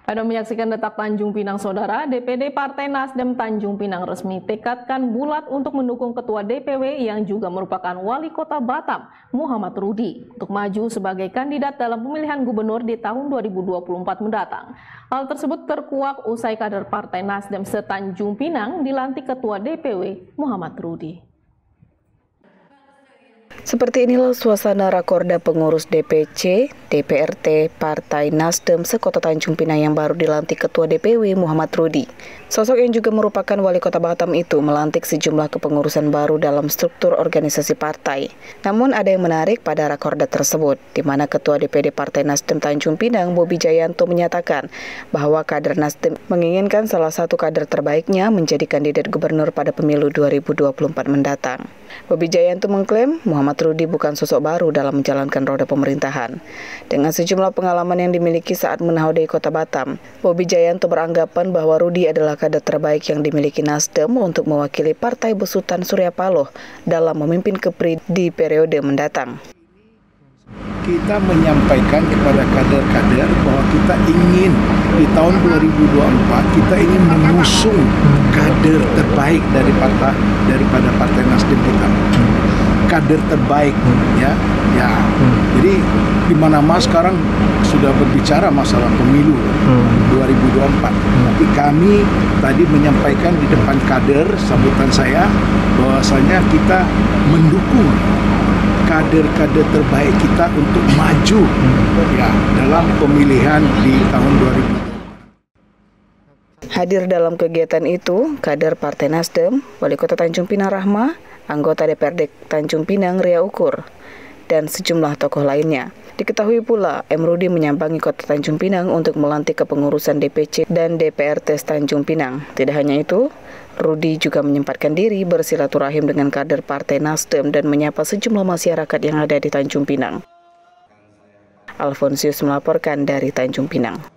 Anda menyaksikan Detak Tanjung Pinang, Saudara. DPD Partai Nasdem Tanjung Pinang resmi tekadkan bulat untuk mendukung Ketua DPW yang juga merupakan Wali Kota Batam, Muhammad Rudi, untuk maju sebagai kandidat dalam pemilihan gubernur di tahun 2024 mendatang. Hal tersebut terkuak usai kader Partai Nasdem se-Tanjung Pinang dilantik Ketua DPW Muhammad Rudi. Seperti inilah suasana rakorda pengurus DPC, DPRT Partai Nasdem sekota Tanjung Pinang yang baru dilantik Ketua DPW Muhammad Rudi. Sosok yang juga merupakan Wali Kota Batam itu melantik sejumlah kepengurusan baru dalam struktur organisasi partai. Namun ada yang menarik pada rakorda tersebut, di mana Ketua DPD Partai Nasdem Tanjung Pinang, Bobi Jayanto, menyatakan bahwa kader Nasdem menginginkan salah satu kader terbaiknya menjadi kandidat gubernur pada pemilu 2024 mendatang. Bobi Jayanto mengklaim Muhammad Rudi bukan sosok baru dalam menjalankan roda pemerintahan. Dengan sejumlah pengalaman yang dimiliki saat menaungi Kota Batam, Bobi Jayanto beranggapan bahwa Rudi adalah kader terbaik yang dimiliki Nasdem untuk mewakili Partai Besutan Surya Paloh dalam memimpin KEPRI di periode mendatang. Kita menyampaikan kepada kader-kader bahwa kita ingin di tahun 2024 kita ingin mengusung kader terbaik daripada Partai Nasdem kita. Kader terbaik ya. Jadi di mana-mana sekarang sudah berbicara masalah pemilu 2024. Tapi kami tadi menyampaikan di depan kader sambutan saya bahwasanya kita mendukung kader-kader terbaik kita untuk maju ya dalam pemilihan di tahun 2020. Hadir dalam kegiatan itu, kader Partai Nasdem, Wali Kota Tanjung Pinang Rahma, anggota DPRD Tanjung Pinang Ria Ukur, dan sejumlah tokoh lainnya. Diketahui pula, M. Rudi menyambangi Kota Tanjung Pinang untuk melantik kepengurusan DPC dan DPRT Tanjung Pinang. Tidak hanya itu, Rudi juga menyempatkan diri bersilaturahim dengan kader Partai Nasdem dan menyapa sejumlah masyarakat yang ada di Tanjung Pinang. Alfonsius melaporkan dari Tanjung Pinang.